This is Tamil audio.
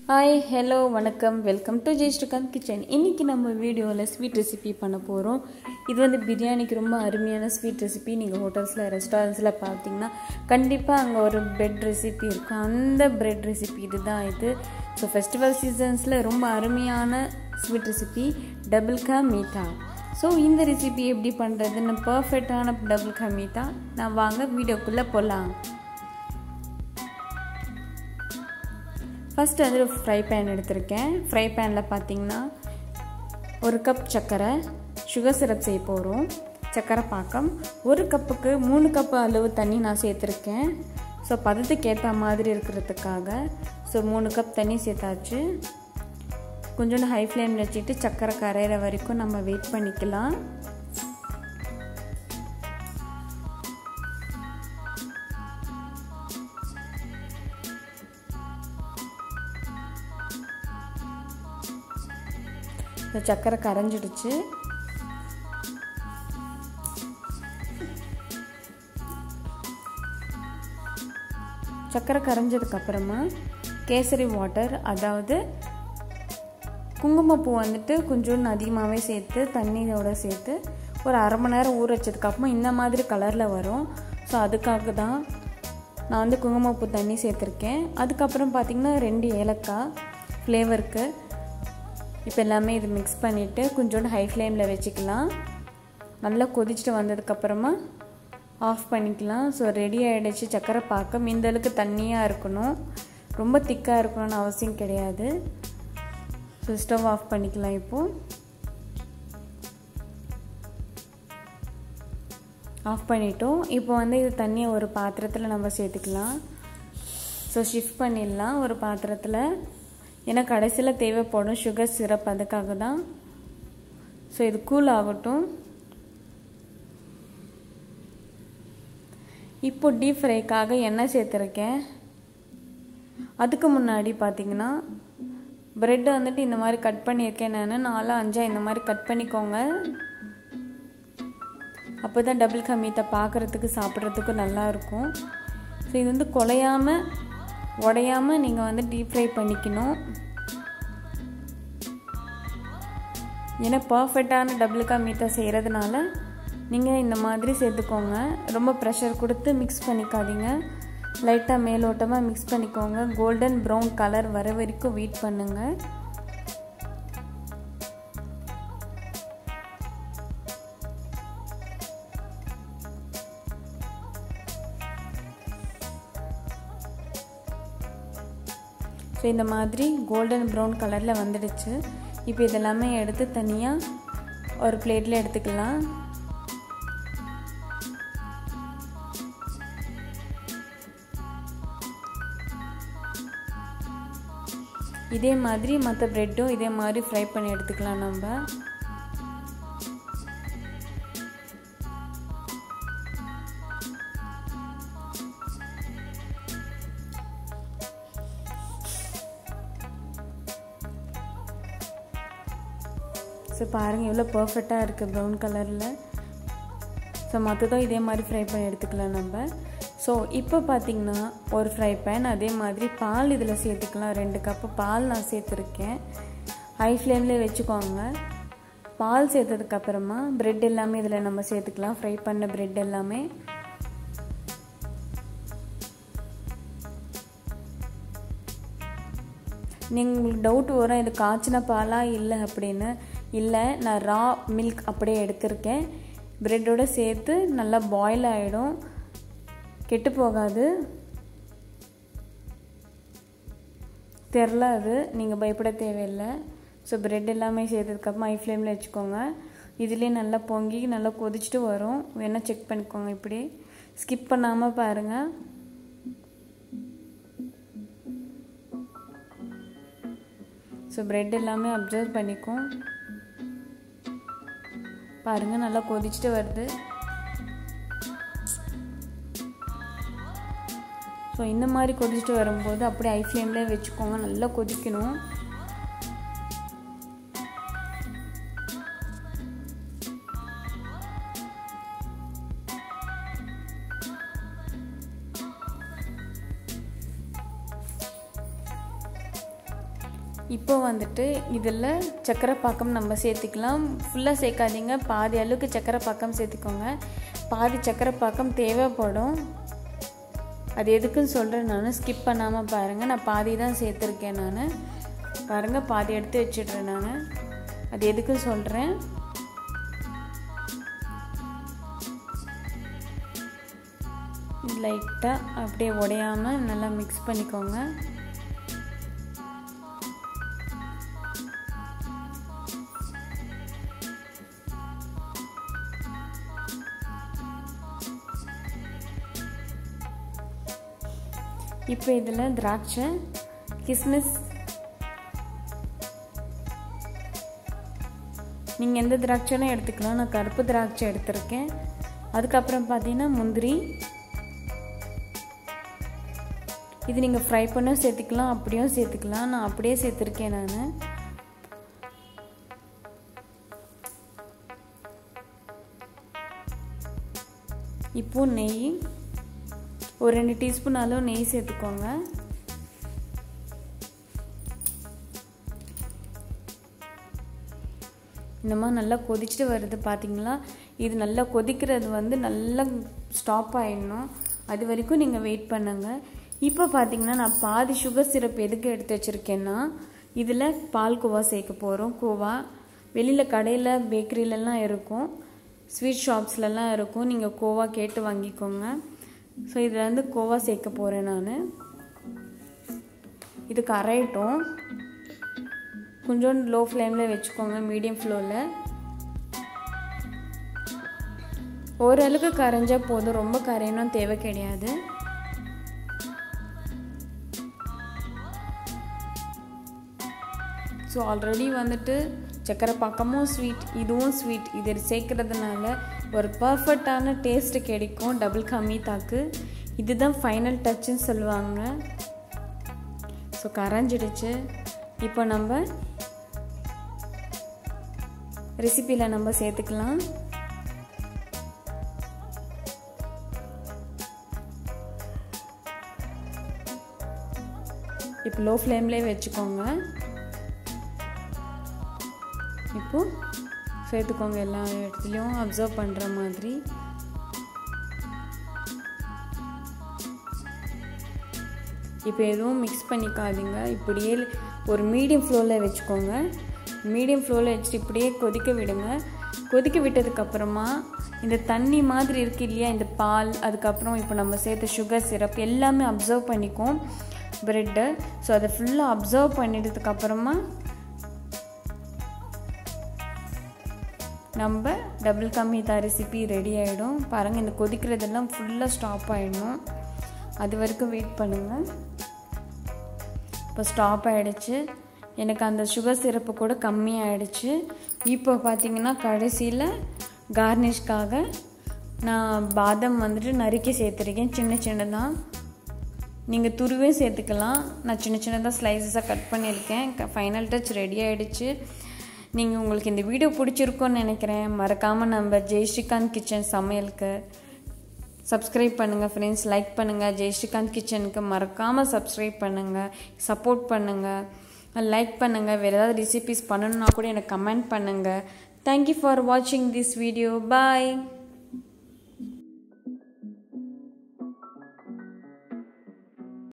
ஹாய் ஹலோ வணக்கம் வெல்கம் டு ஜெயஸ்ரீகாந்த் கிச்சன். இன்றைக்கி நம்ம வீடியோவில் ஸ்வீட் ரெசிபி பண்ண போகிறோம். இது பிரியாணிக்கு ரொம்ப அருமையான ஸ்வீட் ரெசிபி. நீங்கள் ஹோட்டல்ஸில் ரெஸ்டாரண்ட்ஸில் பார்த்தீங்கன்னா கண்டிப்பாக அங்கே ஒரு பிரெட் ரெசிபி இருக்கும். அந்த பிரெட் ரெசிபி இது. ஸோ ஃபெஸ்டிவல் சீசன்ஸில் ரொம்ப அருமையான ஸ்வீட் ரெசிபி டபுள் கா மீட்டா. ஸோ இந்த ரெசிபி எப்படி பண்ணுறதுன்னு பர்ஃபெக்டான டபுள் கா மீட்டா நான் வாங்க வீடியோக்குள்ளே போகலாம். ஃபஸ்ட்டு ஒரு ஃப்ரை பேன் எடுத்திருக்கேன். ஃப்ரை பேனில் பார்த்தீங்கன்னா ஒரு கப் சர்க்கரை சுகர் சிரப் செய்ய போகிறோம். சர்க்கரை பாக்கம் 1 கப்புக்கு 3 கப்பு அளவு தண்ணி நான் சேர்த்துருக்கேன். ஸோ பதத்துக்கு ஏற்ற மாதிரி இருக்கிறதுக்காக 3 கப் தண்ணி சேர்த்தாச்சு. கொஞ்சோண்டு ஹை ஃப்ளேமில் வச்சுட்டு சர்க்கரை கரையிற வரைக்கும் நம்ம வெயிட் பண்ணிக்கலாம். சர்க்கரை கரைஞ்சிடுச்சு. சர்க்கரை கரைஞ்சதுக்கப்புறமா கேசரி வாட்டர், அதாவது குங்குமப்பூ கொஞ்சோண்டு அதிகமாகவே சேர்த்து தண்ணியோட சேர்த்து ஒரு அரை மணி நேரம் ஊற வச்சதுக்கப்புறமா இந்த மாதிரி கலரில் வரும். ஸோ அதுக்காக தான் நான் குங்குமப்பூ தண்ணி சேர்த்துருக்கேன். அதுக்கப்புறம் பார்த்திங்கன்னா 2 ஏலக்காய் ஃப்ளேவருக்கு. இப்போ எல்லாமே இது மிக்ஸ் பண்ணிவிட்டு கொஞ்சோண்டு ஹை ஃப்ளேமில் வச்சுக்கலாம். நல்லா கொதிச்சுட்டு வந்ததுக்கப்புறமா ஆஃப் பண்ணிக்கலாம். ஸோ ரெடி ஆகிடுச்சு சர்க்கரை பாக்கம். இந்தளவுக்கு தண்ணியாக இருக்கணும், ரொம்ப திக்காக இருக்கணும்னு அவசியம் கிடையாது. ஸோ ஸ்டவ் ஆஃப் பண்ணிக்கலாம். இப்போது ஆஃப் பண்ணிட்டோம். இப்போ இது தண்ணியை ஒரு பாத்திரத்தில் நம்ம சேர்த்துக்கலாம். ஸோ ஷிஃப்ட் பண்ணிடலாம் ஒரு பாத்திரத்தில். ஏன்னா கடைசியில் தேவைப்படும் சுகர் சிரப், அதுக்காக தான். ஸோ இது கூல் ஆகட்டும். இப்போ டீப் ஃப்ரைக்காக எண்ணெய் சேர்த்துருக்கேன். அதுக்கு முன்னாடி பார்த்திங்கன்னா ப்ரெட் இந்த மாதிரி கட் பண்ணியிருக்கேன். நான் 4-5 இந்த மாதிரி கட் பண்ணிக்கோங்க. அப்போ தான் டபுள் கா மீட்டா பார்க்குறதுக்கு சாப்பிட்றதுக்கும் நல்லாயிருக்கும். ஸோ இது குலையாமல் உடையாமல் நீங்கள் டீப் ஃப்ரை பண்ணிக்கணும். ஏன்னா பர்ஃபெக்டான டபுள் கா மீட்டா செய்கிறதுனால நீங்கள் இந்த மாதிரி சேர்த்துக்கோங்க. ரொம்ப ப்ரெஷர் கொடுத்து மிக்ஸ் பண்ணிக்காதீங்க. லைட்டாக மேலோட்டமாக மிக்ஸ் பண்ணிக்கோங்க. கோல்டன் ப்ரௌன் கலர் வர வரைக்கும் வெயிட் பண்ணுங்கள். ஸோ இந்த மாதிரி கோல்டன் ப்ரௌன் கலரில் வந்துடுச்சு. இப்போ இதெல்லாமே எடுத்து தனியாக ஒரு பிளேட்டில் எடுத்துக்கலாம். இதே மாதிரி மற்ற ப்ரெட்டும் இதே மாதிரி ஃப்ரை பண்ணி எடுத்துக்கலாம் நம்ம. ஸோ பாருங்கள் எவ்வளோ பர்ஃபெக்டாக இருக்குது ப்ரௌன் கலரில். ஸோ மற்றதும் இதே மாதிரி ஃப்ரை பண்ணி எடுத்துக்கலாம் நம்ம. ஸோ இப்போ பார்த்திங்கன்னா ஒரு ஃப்ரை பேன், அதே மாதிரி பால் இதில் சேர்த்துக்கலாம். 2 கப்பு பால் நான் சேர்த்துருக்கேன். ஹை ஃப்ளேம்லேயே வச்சுக்கோங்க. பால் சேர்த்ததுக்கப்புறமா ப்ரெட் எல்லாமே இதில் நம்ம சேர்த்துக்கலாம். ஃப்ரை பண்ண ப்ரெட் எல்லாமே. உங்களுக்கு டவுட் வரும் இது காய்ச்சின பாலா இல்லை அப்படின்னு. இல்லை, நான் ரா மில்க் அப்படியே எடுத்திருக்கேன். ப்ரெட்டோடு சேர்த்து நல்லா பாயில் ஆகிடும், கெட்டு போகாது. தெரில, அது நீங்கள் பயப்பட தேவையில்லை. ஸோ ப்ரெட் எல்லாமே சேர்த்ததுக்கப்புறமா ஹை ஃப்ளேமில் வச்சுக்கோங்க. இதுலேயே நல்லா பொங்கி நல்லா கொதிச்சுட்டு வரும். வேணால் செக் பண்ணிக்கோங்க. இப்படி ஸ்கிப் பண்ணாமல் பாருங்கள். ஸோ ப்ரெட் எல்லாமே அப்சர்வ் பண்ணிக்கும். பாருங்கள் நல்லா கொதிச்சுட்டு வருது. ஸோ இந்த மாதிரி கொதிச்சுட்டு வரும்போது அப்படியே ஹை ஃப்ளேம்லேயே வச்சுக்கோங்க. நல்லா கொதிக்கணும். இப்போ வந்துட்டு இதில் சக்கரை பாக்கம் நம்ம சேர்த்துக்கலாம். ஃபுல்லாக சேர்க்காதீங்க, பாதி அளவுக்கு சக்கரை பாக்கம் சேர்த்துக்கோங்க. பாதி சக்கரை பாக்கம் தேவைப்படும். அது எதுக்குன்னு சொல்கிறேன், நான் ஸ்கிப் பண்ணாமல் பாருங்கள். நான் பாதி தான் சேர்த்துருக்கேன். நான் பாருங்கள், பாதி எடுத்து வச்சிடுறேன். நான் அது எதுக்குன்னு சொல்கிறேன். லைட்டாக அப்படியே உடையாமல் நல்லா மிக்ஸ் பண்ணிக்கோங்க. இப்போ இதில் திராட்சை, கிஸ்மிஸ், நீங்கள் எந்த திராட்சைனா எடுத்துக்கலாம். நான் கருப்பு திராட்சை எடுத்திருக்கேன். அதுக்கப்புறம் பார்த்தீங்கன்னா முந்திரி. இது நீங்கள் ஃப்ரை பண்ண சேர்த்துக்கலாம், அப்படியும் சேர்த்துக்கலாம். நான் அப்படியே சேர்த்துருக்கேன். நான் இப்போ நெய் ஒரு 2 டீஸ்பூன் அளவு நெய் சேர்த்துக்கோங்க. இந்த மாதிரி நல்லா கொதிச்சுட்டு வருது பார்த்தீங்களா. இது நல்லா கொதிக்கிறது வந்து நல்லா ஸ்டாப் ஆகிடணும். அது வரைக்கும் நீங்கள் வெயிட் பண்ணுங்க. இப்போ பார்த்தீங்கன்னா நான் பாதி சுகர் சிரப் எதுக்கு எடுத்து வச்சுருக்கேன்னா, இதில் பால்கோவா சேர்க்க போகிறோம். கோவா வெளியில் கடையில் பேக்கரியிலலாம் இருக்கும், ஸ்வீட் ஷாப்ஸ்லலாம் இருக்கும். நீங்கள் கோவா கேட்டு வாங்கிக்கோங்க. ஸோ இதில் வந்து கோவா சேர்க்க போகிறேன். நான் இது கரையட்டும். கொஞ்சம் லோ ஃப்ளேமில் வச்சுக்கோங்க, மீடியம் ஃப்ளோவில். ஓரளவுக்கு கரைஞ்சால் போதும், ரொம்ப கரையணும் தேவை கிடையாது. ஸோ ஆல்ரெடி வந்துட்டு சக்கரை பாக்கமும் ஸ்வீட், இதுவும் ஸ்வீட். இது சேர்க்கறதுனால ஒரு பர்ஃபெக்டான டேஸ்ட்டு கிடைக்கும் டபுள் கா மீத்தாக்கு. இதுதான் ஃபைனல் டச்சுன்னு சொல்லுவாங்க. ஸோ கரைஞ்சிடுச்சு. இப்போ நம்ம ரெசிப்பியில் நம்ம சேர்த்துக்கலாம். இப்போ லோ ஃப்ளேம்லேயே வச்சுக்கோங்க. இப்போ சேர்த்துக்கோங்க, எல்லா இடத்துலையும் அப்சர்வ் பண்ணுற மாதிரி. இப்போ எதுவும் மிக்ஸ் பண்ணிக்காதீங்க. இப்படியே ஒரு மீடியம் ஃப்ளோவில் வச்சுக்கோங்க. மீடியம் ஃப்ளோவில் வச்சுட்டு இப்படியே கொதிக்க விடுங்க. கொதிக்க விட்டதுக்கப்புறமா இந்த தண்ணி மாதிரி இருக்குது இல்லையா, இந்த பால், அதுக்கப்புறம் இப்போ நம்ம சேர்த்த சுகர் சிரப் எல்லாமே அப்சர்வ் பண்ணிக்கும் ப்ரெட்டை. ஸோ அதை ஃபுல்லாக அப்சர்வ் பண்ணிட்டதுக்கப்புறமா நம்ம டபுள் கா மீத்தா ரெசிபி ரெடி ஆகிடும். பாருங்கள், இந்த கொதிக்கிறதெல்லாம் ஃபுல்லாக ஸ்டாப் ஆகிடணும். அது வரைக்கும் வெயிட் பண்ணுங்கள். இப்போ ஸ்டாப் ஆகிடுச்சு. எனக்கு அந்த சுகர் சிரப்பு கூட கம்மியாகிடுச்சு. இப்போ பார்த்திங்கன்னா கடைசியில் கார்னிஷ்காக நான் பாதாம் வந்துட்டு நறுக்கி சேர்த்துருக்கேன், சின்ன சின்னதாக. நீங்கள் துருவே சேர்த்துக்கலாம். நான் சின்ன சின்னதாக ஸ்லைசஸாக கட் பண்ணியிருக்கேன். ஃபைனல் டச் ரெடி ஆகிடுச்சு. நீங்கள் உங்களுக்கு இந்த வீடியோ பிடிச்சிருக்கோன்னு நினைக்கிறேன். மறக்காமல் நம்ம ஜெய்ஸ்ரீகாந்த் கிச்சன் சமையலுக்கு சப்ஸ்கிரைப் பண்ணுங்கள் ஃப்ரெண்ட்ஸ். லைக் பண்ணுங்கள். ஜெய்ஸ்ரீகாந்த் கிச்சனுக்கு மறக்காமல் சப்ஸ்கிரைப் பண்ணுங்கள், சப்போர்ட் பண்ணுங்கள், லைக் பண்ணுங்கள். வேறு ஏதாவது ரெசிபிஸ் பண்ணணுன்னா கூட எனக்கு கமெண்ட் பண்ணுங்கள். தேங்க்யூ ஃபார் வாட்சிங் திஸ் வீடியோ. பாய்.